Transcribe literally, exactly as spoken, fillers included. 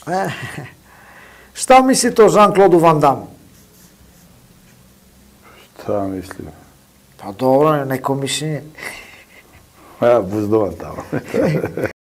Šta mislite o Jean-Claude Van Damme? Šta mislim? Pa dobro, neko mišljenje. Ja, buzdovan tamo.